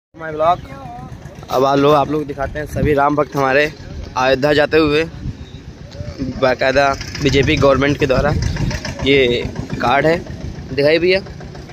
My blog. अब आप लोग दिखाते हैं सभी राम भक्त हमारे अयोध्या जाते हुए बाकायदा बीजेपी गवर्नमेंट के द्वारा ये कार्ड है, दिखाई भैया।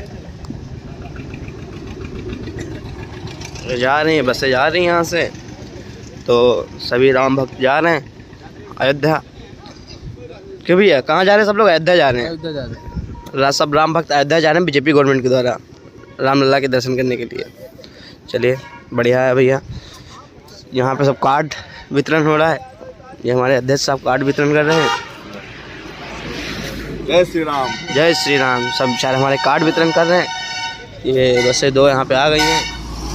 जा रही हैं बसें, जा रही हैं यहाँ से, तो सभी राम भक्त जा रहे हैं अयोध्या। क्यों भैया, कहाँ जा रहे हैं सब लोग? अयोध्या जा रहे हैं। अयोध्या जा रहे हैं सब राम भक्त अयोध्या जा रहे हैं बीजेपी गवर्नमेंट के द्वारा रामलला के दर्शन करने के लिए। चलिए बढ़िया है भैया। यहाँ पे सब कार्ड वितरण हो रहा है। ये हमारे अध्यक्ष साहब कार्ड वितरण कर रहे हैं। जय श्री राम, जय श्री राम। सब बेचारे हमारे कार्ड वितरण कर रहे हैं। ये बसें दो यहाँ पे आ गई हैं।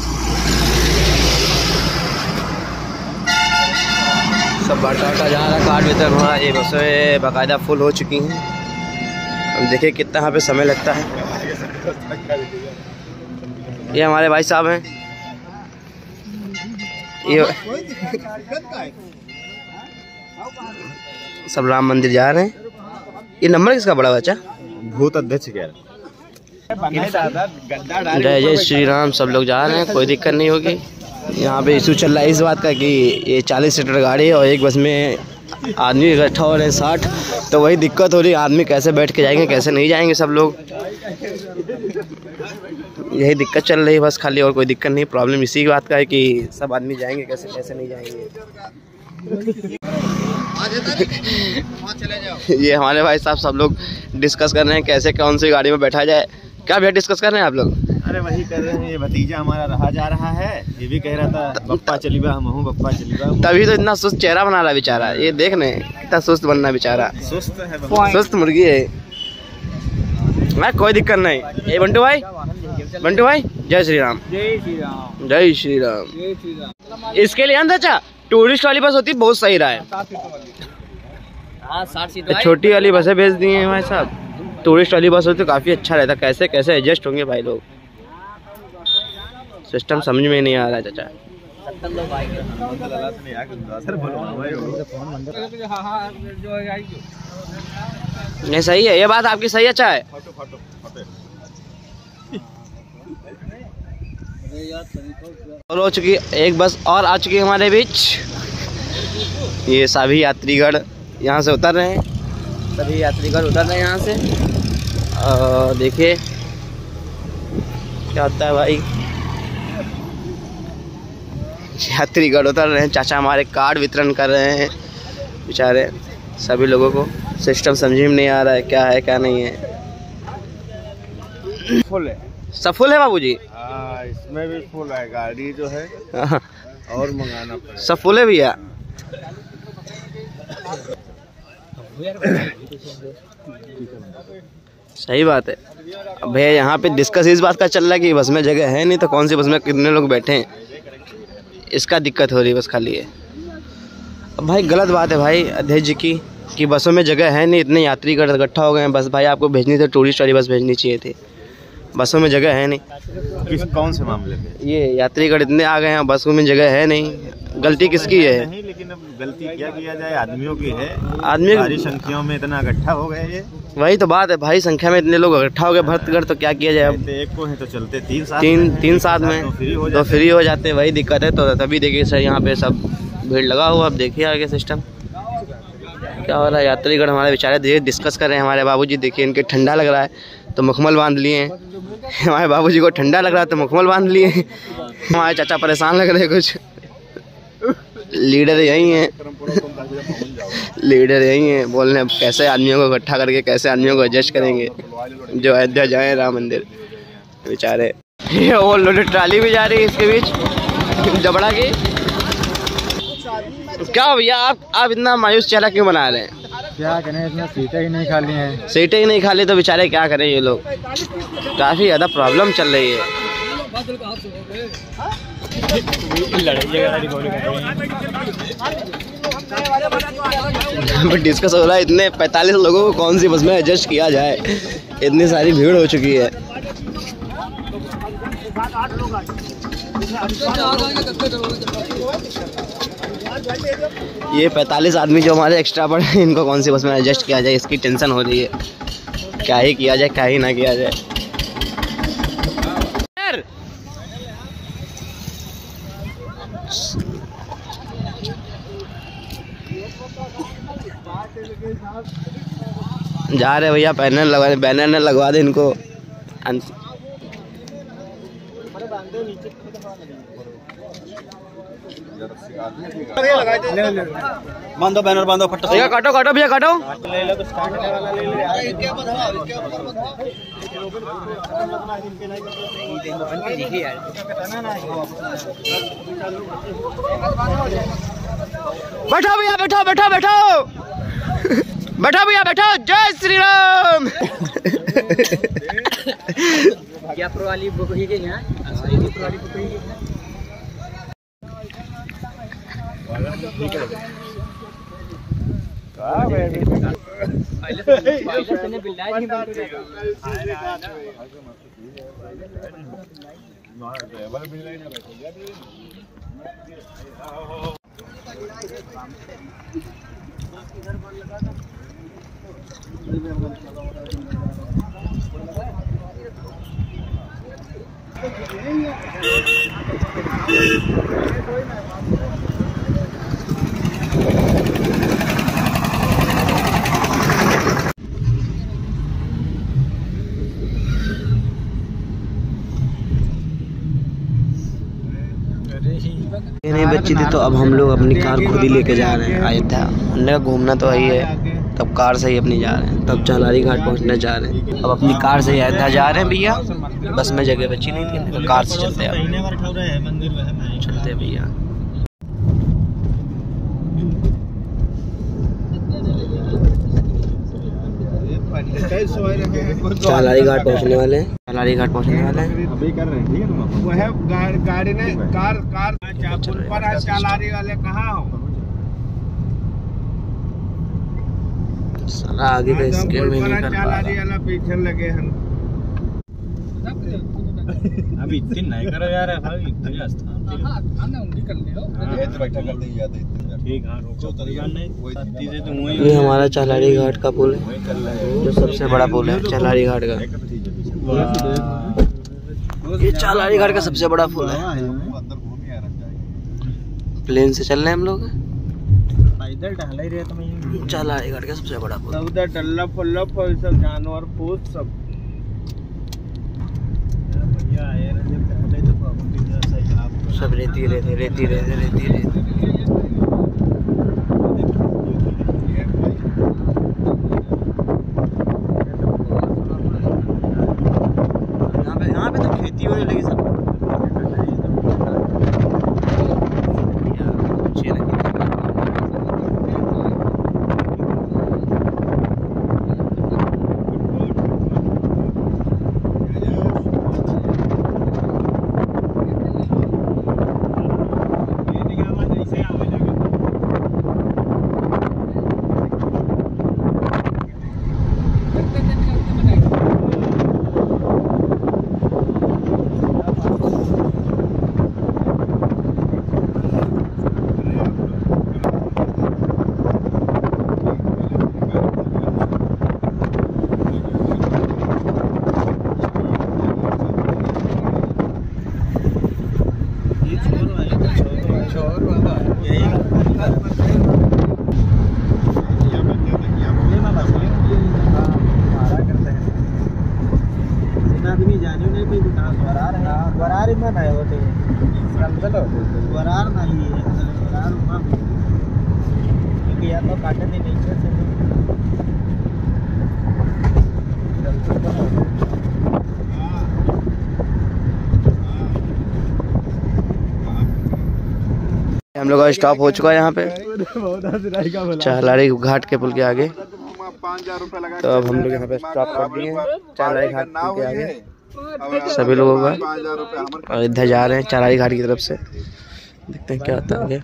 सब बाटा जा रहा है, कार्ड वितरण हो रहा है। ये बसें बाकायदा फुल हो चुकी हैं। अब देखिए कितना यहाँ पे समय लगता है। ये हमारे भाई साहब हैं। ये सब राम मंदिर जा रहे हैं। ये नंबर किसका बड़ा बच्चा? भूत अध्यक्ष कह रहे। जय जय श्री राम। सब लोग जा रहे हैं, कोई दिक्कत नहीं होगी। यहाँ पे इशू चल रहा है इस बात का कि ये 40 सीटर गाड़ी है और एक बस में आदमी इकट्ठा हो रहे हैं 60, तो वही दिक्कत हो रही है। आदमी कैसे बैठ के जाएंगे, कैसे नहीं जाएंगे सब लोग, यही दिक्कत चल रही है बस खाली, और कोई दिक्कत नहीं। प्रॉब्लम इसी बात का है कि सब आदमी जाएंगे कैसे, कैसे नहीं जाएंगे। ये हमारे भाई साहब सब लोग डिस्कस कर रहे हैं कैसे कौन सी गाड़ी में बैठा जाए। क्या भैया डिस्कस कर रहे हैं आप लोग? अरे वही कर रहे हैं। ये भतीजा हमारा रहा जा रहा है, ये भी कह रहा था बप्पा चलीबा, हम हूँ बप्पा चलीबा। तभी तो इतना सुस्त चेहरा बना रहा बेचारा। ये देख रहे हैं इतना सुस्त बनना बेचारा। सुस्त है, सुस्त मुर्गी है। मैं कोई दिक्कत नहीं। ये बंटू भाई, बंटू भाई जय श्री राम। जय श्री राम, जय श्री राम। जय श्री राम। इसके लिए अच्छा टूरिस्ट वाली बस होती बहुत सही रहा है। 60 सीट छोटी वाली बसें भेज दी हैं भाई साहब। टूरिस्ट वाली बस होती तो काफ़ी अच्छा रहता। कैसे कैसे एडजस्ट होंगे भाई लोग, सिस्टम समझ में नहीं आ रहा है चाचा। नहीं सही है ये बात आपकी, सही अच्छा है। और हो चुकी एक बस और आ चुकी है हमारे बीच। ये सभी यात्रीगण यहाँ से उतर रहे हैं। सभी यात्रीगण उतर रहे हैं यहाँ से। देखिए क्या होता है भाई। यात्रीगण उतर रहे हैं। चाचा हमारे कार्ड वितरण कर रहे हैं बेचारे सभी लोगों को। सिस्टम समझ में नहीं आ रहा है क्या है क्या नहीं है। फुल है, सब फुल है बाबूजी। इसमें भी फुल है। गाड़ी जो है और मंगाना पड़ेगा। सब फुल है भैया। सही बात है। अब भैया यहाँ पे डिस्कस इस बात का चल रहा है कि बस में जगह है नहीं, तो कौन सी बस में कितने लोग बैठे हैं, इसका दिक्कत हो रही है बस खाली है। अब भाई गलत बात है भाई अध्यक्ष जी की कि बसों में जगह है नहीं, इतने यात्री इकट्ठा हो गए हैं। बस भाई आपको भेजनी थी टूरिस्ट वाली बस भेजनी चाहिए थी, बसों में जगह है नहीं। कौन से मामले में? ये यात्रीगण इतने आ गए हैं, बसों में जगह है नहीं। गलती किसकी है? नहीं, लेकिन अब गलती क्या किया जाए, आदमियों की है। आदमी भारी संख्याओं में इतना इकट्ठा हो गए। ये वही तो बात है भाई, संख्या में इतने लोग इकट्ठा हो गए भक्तगण, तो क्या किया जाए। अब एक को है तो चलते तीन साथ में तो फ्री हो जाते। वही दिक्कत है। तो तभी देखिए सर यहाँ पे सब भीड़ लगा हुआ। अब देखिए आगे सिस्टम क्या हो रहा है। यात्रीगण हमारे बेचारे धीरे डिस्कस कर रहे हैं। हमारे बाबूजी देखिए इनके ठंडा लग रहा है तो मखमल बांध लिए हैं। हमारे बाबूजी को ठंडा लग रहा है तो मखमल बांध लिए हैं। हमारे चाचा परेशान लग रहे हैं कुछ। लीडर यही हैं, लीडर यही हैं। बोल रहे हैं कैसे आदमियों को इकट्ठा करके कैसे आदमियों को एडजस्ट करेंगे जो अयोध्या जाए राम मंदिर बेचारे। ये ओवरलोडेड ट्राली भी जा रही है इसके बीच जबड़ा की। क्या भैया आप इतना मायूस चेहरा क्यों बना रहे हैं? क्या करें, इतना सीटें ही नहीं खाली हैं। सीटें ही नहीं खाली तो बेचारे क्या करें ये लोग। काफ़ी ज़्यादा प्रॉब्लम चल रही है। डिस्कस हो रहा है इतने 45 लोगों को कौन सी बस में एडजस्ट किया जाए। इतनी सारी भीड़ हो चुकी है। ये 45 आदमी जो हमारे एक्स्ट्रा पड़े हैं, इनको कौन सी बस में एडजस्ट किया जाए, इसकी टेंशन हो रही है। क्या ही किया जाए क्या ही ना किया जाए। जा रहे भैया, बैनर लगवा दे, बैनर न लगवा दे इनको। बांधो बैनर, बांधो फट भैया, काटो काटो भैया, काटो। बैठो भैया, बैठो बैठो बैठो बैठो भैया, बैठो। जय श्री राम। क्या वाली बुक ही के यहाँ वाली बुक ही नहीं बच्ची थी, तो अब हम लोग अपनी कार खुद ही लेके जा रहे हैं अयोध्या। हमने घूमना तो वही है, तब कार से ही अपनी जा रहे हैं। तब चलारी घाट पहुंचने जा रहे हैं। अब अपनी कार से अयोध्या जा रहे हैं भैया। बस में जगह बची नहीं थी, तो कार से चलते हैं। चलते भैया। चलारी घाट पहुंचने वाले हैं। चलारी घाट पहुंचने वाले हैं। अभी कर रहे हैं, ठीक है। तुम वो है गाड़ी ने कार पुल पर है। चलारी वाले कहाँ हो? साला आगे का स्कैन में नहीं कर पा चलारी वाला पीछे लगे हैं। अभी इतनी नहीं करो यार, अभी इतने स्थान बैठा करते ही जाते ठीक। हाँ, ये हमारा चलारी घाट का पुल है, जो सबसे बड़ा पुल है चलारी घाट का। ये चलारी घाट का सबसे बड़ा पुल है। प्लेन से चल रहे हैं हम लोग। पैदल टहल ही रहे तुम। चलारी घाट का सबसे बड़ा पुल। उधर डल्ला फुल्ला फल सब जानवर फूस सब। सब रेती रेती रेती रेती रेती रेती। यहाँ पे तो खेती होने लगी सब। हम लोग का स्टॉप हो चुका है यहाँ पे चलारी घाट के पुल के आगे। तो अब हम लोग यहाँ पे स्टॉप कर दिए हैं चलारी घाट पुल के आगे सभी लोगों का। और इधर जा रहे हैं चलारी घाट की तरफ से। देखते हैं क्या होता है आगे।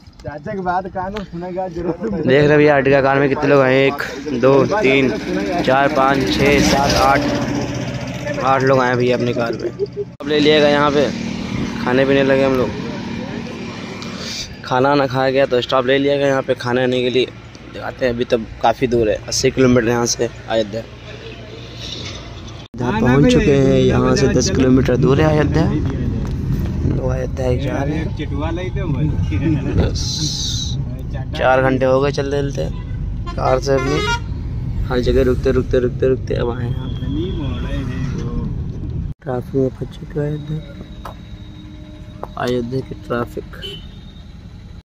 देख रहे भैया अर्टिगा कार में कितने लोग आए। 1 2 3 4 5 6 7 8 लोग आए भैया अपनी कार पे। अब ले लिएगा यहाँ पे खाने पीने लगे हम लोग। खाना ना खाया गया तो स्टॉप ले लिया गया यहाँ पे खाने आने के लिए। दिखाते हैं अभी तो काफ़ी दूर है 80 किलोमीटर यहाँ से अयोध्या। इधर पहुँच चुके हैं। यहाँ से 10 किलोमीटर दूर है अयोध्या। देखो अयोध्या ही जा रहे हैं। चिटवा लाई तो बस 4 घंटे हो गए चलते चलते कार से अपनी, हर जगह रुकते रुकते रुकते रुकते अब आए यहाँ ट्रैफिक में फंस चुके हैं। अयोध्या की ट्रैफिक।